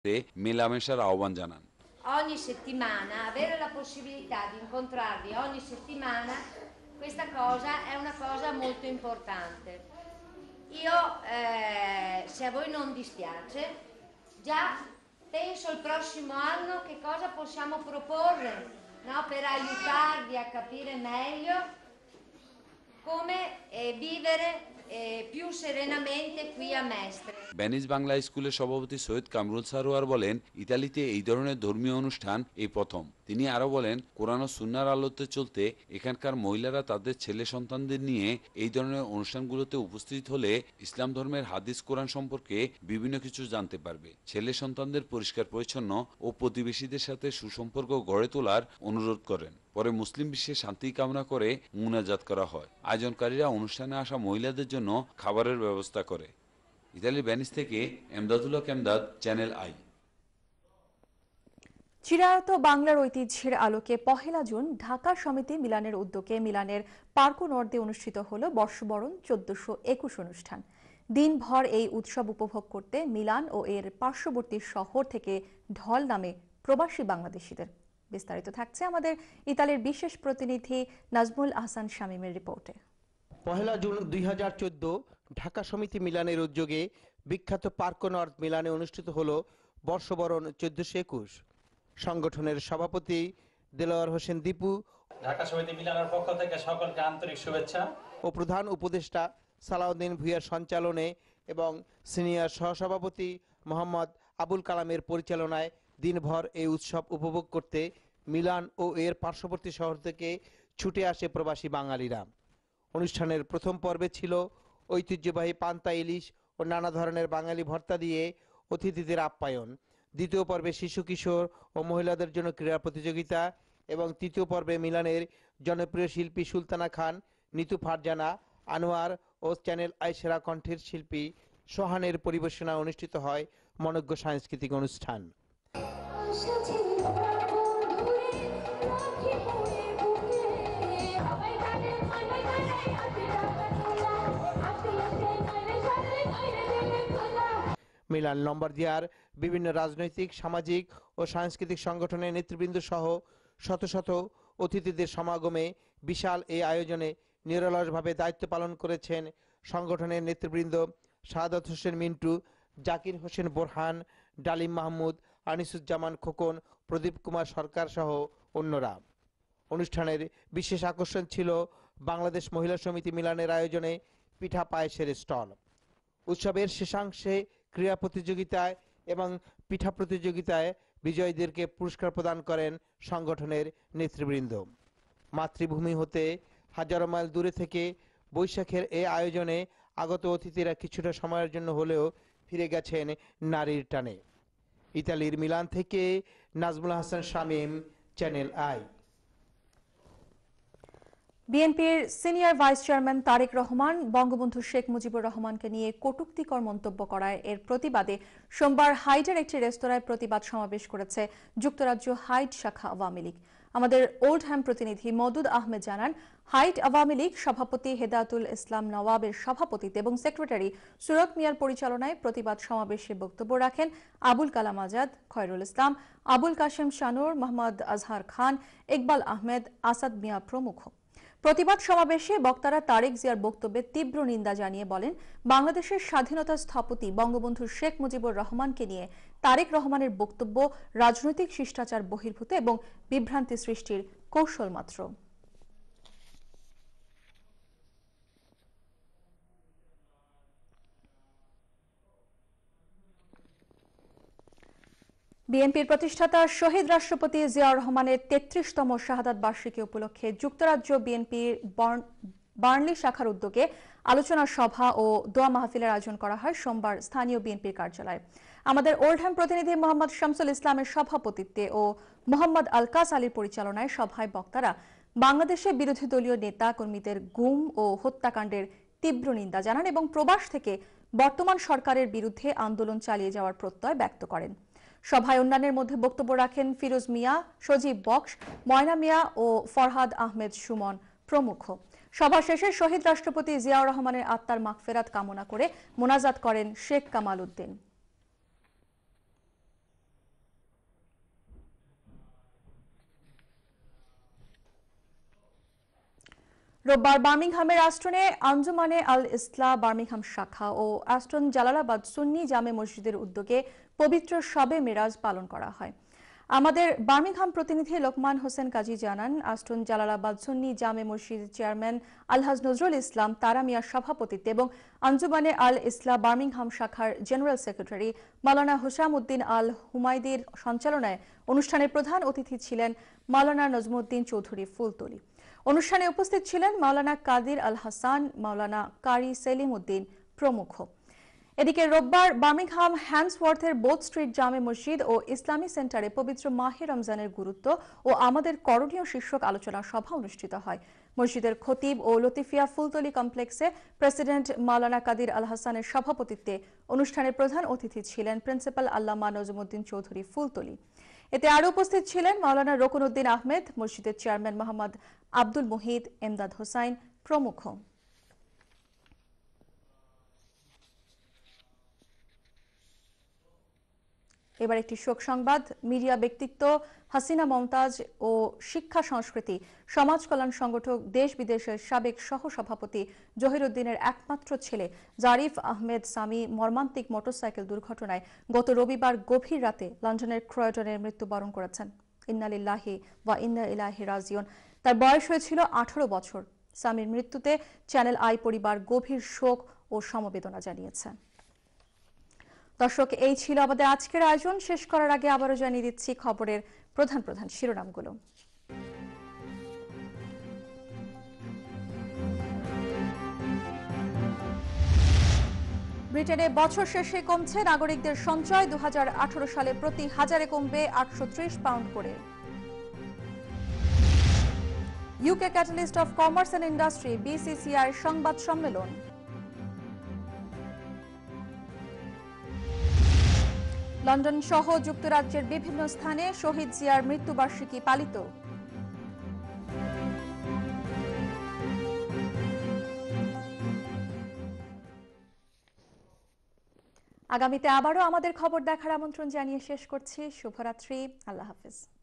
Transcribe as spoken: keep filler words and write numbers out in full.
করতে মেলামেশার আহ্বান জানান। Ogni settimana avere la possibilità di incontrarvi ogni settimana, questa cosa è una cosa molto importante. Io eh, se a voi non dispiace, già penso il prossimo anno che cosa possiamo proporre, no, per aiutarvi a capire meglio come eh, vivere eh, più serenamente qui a Mestre. Venice Bangla স্কুলের সভাপতি সৈয়দ কামরুল সারোয়ার বলেন, ইতালিতে এই ধরনের ধর্মীয় অনুষ্ঠান এই প্রথম। তিনি আরো বলেন, কোরআন ও সুন্নাহর আলোতে চলতে এখানকার মহিলারা তাদের ছেলে সন্তানদের নিয়ে এই ধরনের অনুষ্ঠানগুলোতে উপস্থিত হলে ইসলাম ধর্মের হাদিস কোরআন সম্পর্কে বিভিন্ন কিছু জানতে পারবে। ছেলে সন্তানদের পরিষ্কার পরিচ্ছন্ন ও প্রতিবেশীদের সাথে সুসম্পর্ক গড়ে তোলার অনুরোধ করেন। পরে মুসলিম বিশ্বে শান্তি কামনা করে মুনাজাত করা হয়। আয়োজনকারীরা অনুষ্ঠানে আসা মহিলাদের জন্য খাবারের ব্যবস্থা করে। ইতালির ভেনিস থেকে এমদাদুল্লাহ কেমদাদ, চ্যানেল আই। চিরায়ত বাংলার ঐতিহ্যের আলোকে পহেলা জুন ঢাকা সমিতি মিলানের উদ্যোগে মিলানের পার্কো নর্দে অনুষ্ঠিত হল বর্ষবরণ চোদ্দশো একুশ অনুষ্ঠান। দিনভর এই উৎসব উপভোগ করতে মিলান ও এর পার্শ্ববর্তী শহর থেকে ঢল নামে প্রবাসী বাংলাদেশিদের। বিস্তারিত থাকছে আমাদের ইতালির বিশেষ প্রতিনিধি নাজমুল আহসান শামীমের রিপোর্টে। পহেলা জুন দুই হাজার চোদ্দ ঢাকা সমিতি মিলানের উদ্যোগে বিখ্যাত পার্কো নর্থ মিলানে অনুষ্ঠিত হল বর্ষবরণ চোদ্দশো একুশ। সংগঠনের সভাপতি দেলোয়ার হোসেন দীপু, ঢাকা সমিতি মিলানের পক্ষ থেকে সকলকে আন্তরিক শুভেচ্ছা ও প্রধান উপদেষ্টা সালাউদ্দিন ভূঁইয়ার সঞ্চালনে এবং সিনিয়র সহসভাপতি মোহাম্মদ আবুল কালামের পরিচালনায় দিনভর এই উৎসব উপভোগ করতে মিলান ও এর পার্শ্ববর্তী শহর থেকে ছুটে আসে প্রবাসী বাঙালিরা। অনুষ্ঠানের প্রথম পর্বে ছিল ঐতিহ্যবাহী পান্তা ইলিশ ও নানা ধরনের বাঙালি ভর্তা দিয়ে অতিথিদের আপ্যায়ন। দ্বিতীয় পর্বে শিশু কিশোর ও মহিলাদের জন্য ক্রীড়া প্রতিযোগিতা এবং তৃতীয় পর্বে মিলানের জনপ্রিয় শিল্পী সুলতানা খান, নিতু ফারজানা, আনোয়ার ও চ্যানেল আই সেরা কণ্ঠের শিল্পী সোহানের পরিবেশনা অনুষ্ঠিত হয় মনোজ্ঞ সাংস্কৃতিক অনুষ্ঠান। মিলান লম্বার্দিয়ার বিভিন্ন রাজনৈতিক, সামাজিক ও সাংস্কৃতিক সংগঠনের নেতৃবৃন্দ সহ শত শত অতিথিদের সমাগমে বিশাল এই আয়োজনে নিরলসভাবে দায়িত্ব পালন করেছেন সংগঠনের নেতৃবৃন্দ সাদাত হোসেন মিন্টু, জাকির হোসেন বোরহান, ডালিম মাহমুদ, আনিসুজ্জামান খোকন, প্রদীপ কুমার সরকার সহ অন্যরা। অনুষ্ঠানের বিশেষ আকর্ষণ ছিল বাংলাদেশ মহিলা সমিতি মিলানের আয়োজনে পিঠা পায়েসের স্টল। উৎসবের শেষাংশে ক্রীড়া প্রতিযোগিতায় এবং পিঠা প্রতিযোগিতায় বিজয়ীদেরকে পুরস্কার প্রদান করেন সংগঠনের নেতৃবৃন্দ। মাতৃভূমি হতে হাজারো মাইল দূরে থেকে বৈশাখের এই আয়োজনে আগত অতিথিরা কিছুটা সময়ের জন্য হলেও ফিরে গেছেন নারীর টানে। ইতালির মিলান থেকে নাজমুল হাসান শামীম, চ্যানেল আই। বিএনপির senior vice chairman Tarique Rahman Bangabandhu Sheikh Mujibur রহমানকে নিয়ে কটূক্তিকর মন্তব্য করায় এর প্রতিবাদে সোমবার হাইটের একটি রেস্তোরাঁয় প্রতিবাদ সমাবেশ করেছে যুক্তরাজ্য হাইট শাখা আওয়ামী লীগ। আমাদের ওল্ডহ্যাম প্রতিনিধি মওদুদ আহমেদ জানান, হাইট আওয়ামী লীগ সভাপতি হেদায়েতুল ইসলাম নওয়াবের সভাপতিত্বে এবং সেক্রেটারি সুরত মিয়ার পরিচালনায় প্রতিবাদ সমাবেশে বক্তব্য রাখেন আবুল কালাম আজাদ, খয়রুল ইসলাম, আবুল কাশেম শানুর, মোহাম্মদ আজহার খান, ইকবাল আহমেদ, আসাদ মিয়া প্রমুখ। প্রতিবাদ সমাবেশে বক্তারা তারেক জিয়ার বক্তব্যে তীব্র নিন্দা জানিয়ে বলেন, বাংলাদেশের স্বাধীনতা স্থপতি বঙ্গবন্ধু শেখ মুজিবুর রহমানকে নিয়ে তারেক রহমানের বক্তব্য রাজনৈতিক শিষ্টাচার বহির্ভূত এবং বিভ্রান্তি সৃষ্টির কৌশল মাত্র। বিএনপির প্রতিষ্ঠাতা শহীদ রাষ্ট্রপতি জিয়াউর রহমানের তেত্রিশতম শাহাদাত বার্ষিকী উপলক্ষে যুক্তরাজ্য বিএনপির বার্নলি শাখার উদ্যোগে আলোচনা সভা ও দোয়া মাহফিলের আয়োজন করা হয় সোমবার স্থানীয় বিএনপির কার্যালয়ে। আমাদের ওল্ডহ্যাম প্রতিনিধি মোহাম্মদ শামসুল ইসলামের সভাপতিত্বে ও মোহাম্মদ আলকাস আলীর পরিচালনায় সভায় বক্তারা বাংলাদেশে বিরোধী দলীয় নেতা কর্মীদের গুম ও হত্যাকাণ্ডের তীব্র নিন্দা জানান এবং প্রবাস থেকে বর্তমান সরকারের বিরুদ্ধে আন্দোলন চালিয়ে যাওয়ার প্রত্যয় ব্যক্ত করেন। সভায় অন্যান্যের মধ্যে বক্তব্য রাখেন ফিরোজ মিয়া, সজীব বক্স, ময়না মিয়া ও ফরহাদ আহমেদ সুমন প্রমুখ। সভা শেষে শহীদ রাষ্ট্রপতি জিয়াউর রহমানের আত্মার মাগফিরাত কামনা করে মোনাজাত করেন শেখ কামাল উদ্দিন। রোববার বার্মিংহামের আস্টনে আঞ্জুমানে আল ইসলাহ বার্মিংহাম শাখা ও আস্টন জালালাবাদ সুন্নি জামে মসজিদের উদ্যোগে পবিত্র শবে মিরাজ পালন করা হয়। আমাদের বার্মিংহাম প্রতিনিধি লোকমান হোসেন কাজী জানান, আস্টন জালালাবাদ সুন্নি জামে মসজিদের চেয়ারম্যান আলহাজ নজরুল ইসলাম তারা মিয়ার সভাপতিত্বে এবং আঞ্জুমানে আল ইসলাহ বার্মিংহাম শাখার জেনারেল সেক্রেটারি মাওলানা হুসাম উদ্দিন আল হুমায়দির সঞ্চালনায় অনুষ্ঠানের প্রধান অতিথি ছিলেন মাওলানা নজমুদ্দিন চৌধুরী ফুলতলি। অনুষ্ঠানে উপস্থিত ছিলেন মাওলানা কাদির আল হাসান, মাওলানা কারি সেলিম উদ্দিন প্রমুখ। এদিকে রোববার বার্মিংহাম হ্যান্ডসওয়ার্থের বোথ স্ট্রিট জামে মসজিদ ও ইসলামী সেন্টারে পবিত্র মাহে রমজানের গুরুত্ব ও আমাদের করণীয় শীর্ষক আলোচনা সভা অনুষ্ঠিত হয়। মসজিদের খতিব ও লতিফিয়া ফুলতলি কমপ্লেক্সে প্রেসিডেন্ট মাওলানা কাদির আল হাসানের সভাপতিত্বে অনুষ্ঠানের প্রধান অতিথি ছিলেন প্রিন্সিপাল আল্লামা নজমুদ্দিন চৌধুরী ফুলতলি। এতে আরও উপস্থিত ছিলেন মাওলানা রকুনউদ্দিন আহমেদ, মসজিদের চেয়ারম্যান মোহাম্মদ আব্দুল মুহিত, এমদাদ হোসাইন প্রমুখ। এবার একটি শোক সংবাদ। মিডিয়া ব্যক্তিত্ব হাসিনা মমতাজ ও শিক্ষা সংস্কৃতি সমাজ কল্যাণ সংগঠক দেশ বিদেশের সাবেক সহসভাপতি জহিরুদ্দিনের একমাত্র ছেলে জারিফ আহমেদ সামি মর্মান্তিক মোটরসাইকেল দুর্ঘটনায় গত রবিবার গভীর রাতে লন্ডনের ক্রয়টনে মৃত্যুবরণ করেছেন। ইন্না লিল্লাহি ওয়া ইন্না ইলাইহি রাজিউন। তার বয়স হয়েছিল আঠারো বছর। সামির মৃত্যুতে চ্যানেল আই পরিবার গভীর শোক ও সমবেদনা জানিয়েছে। দর্শক, এই ছিল আমাদের আজকের আয়োজন। শেষ করার আগে আবারও জানিয়ে দিচ্ছি খবরের প্রধান প্রধান শিরোনামগুলো। ব্রিটেনে বছর শেষে কমছে নাগরিকদের সঞ্চয়। দু হাজার আঠারো সালে প্রতি হাজারে কমবে আটশো ত্রিশ পাউন্ড করে। UK catalyst of commerce and industry BCCI সংবাদ সম্মেলন। লন্ডন সহ যুক্তরাজ্যের বিভিন্ন স্থানে শহীদ জিয়ার মৃত্যুবার্ষিকী পালিত। আগামীতে আবারও আমাদের খবর দেখার আমন্ত্রণ জানিয়ে শেষ করছি। শুভরাত্রি, আল্লাহ হাফেজ।